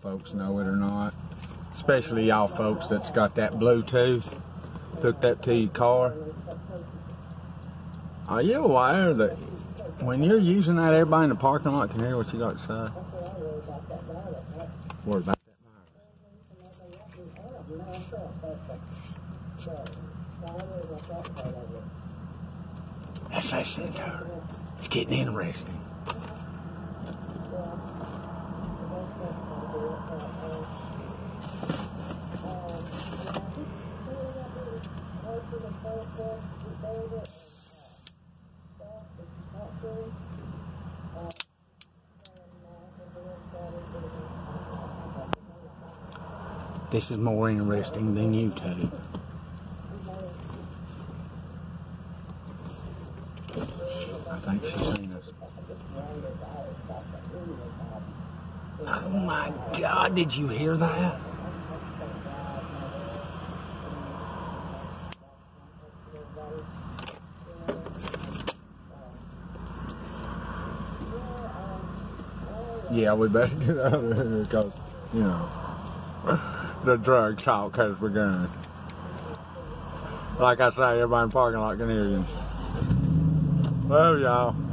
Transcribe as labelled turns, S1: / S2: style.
S1: folks know it or not, especially y'all folks that's got that Bluetooth hooked up to your car. Are you aware that when you're using that, everybody in the parking lot can hear what you got to say? Worry about that virus. Let's listen to her. It's getting interesting. This is more interesting than YouTube. I think she's seen us. Oh my God, did you hear that? Yeah, we better get out of here because, you know, the drug talk has begun. Like I say, everybody in the parking lot can hear you. Love y'all.